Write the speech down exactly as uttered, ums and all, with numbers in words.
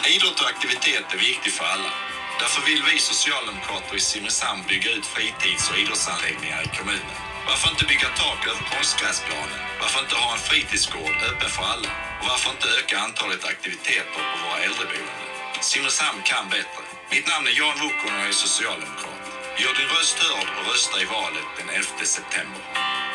Idrott och aktivitet är viktigt för alla. Därför vill vi socialdemokrater i Simrishamn bygga ut fritids- och idrottsanläggningar i kommunen. Varför inte bygga tak över konstgräsplanen? Varför inte ha en fritidsgård öppen för alla? Och varför inte öka antalet aktiviteter på våra äldreboenden? Simrishamn kan bättre. Mitt namn är Jan Wukon och jag är socialdemokrat. Gör din röst hörd och rösta i valet den elfte september.